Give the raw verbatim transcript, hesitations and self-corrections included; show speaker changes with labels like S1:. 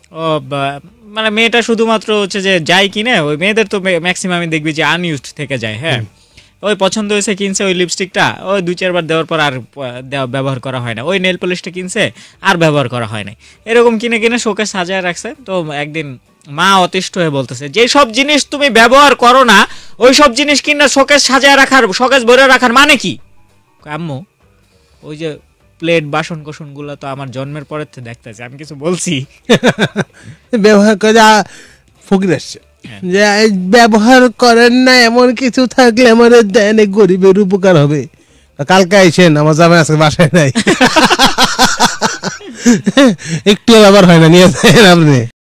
S1: ও মানে মেয়েটা শুধুমাত্র হচ্ছে যে যাই কিনে, ওই মেয়েদের তো ম্যাক্সিমামই দেখবি যে আনইউজড থেকে যায়। হ্যাঁ, ওই পছন্দ হয়েছে কিনছে ওই লিপস্টিকটা, ওই দুই চারবার দেওয়ার পর আর ব্যবহার করা হয় না। ওই নেল পলিশটা কিনছে আর ব্যবহার করা হয় না, এরকম কিনে কিনে শোকে সাজায় রাখছে। তো একদিন মা অতিষ্ঠ হয়ে বলতেছে, যে সব জিনিস তুমি ব্যবহার করো না ওই সব জিনিস কিনা শোকেস সাজায় রাখার, শোকেস ভরে রাখার মানে কি? আম্মু ওই যে প্লেট বাসন কোসন গুলো তো আমার জন্মের পরের থেকে দেখতেছি, আমি কিছু বলছি?
S2: ব্যবহার করে ফকির আসছে যে ব্যবহার করেন না এমন কিছু থাকলে আমাদের দেন, গরিবের উপকার হবে। কালকে আইসেন, আমার জামাই আজকে বাসায় নাই, একটু ব্যবহার হয় না, নিয়ে যান আপনি।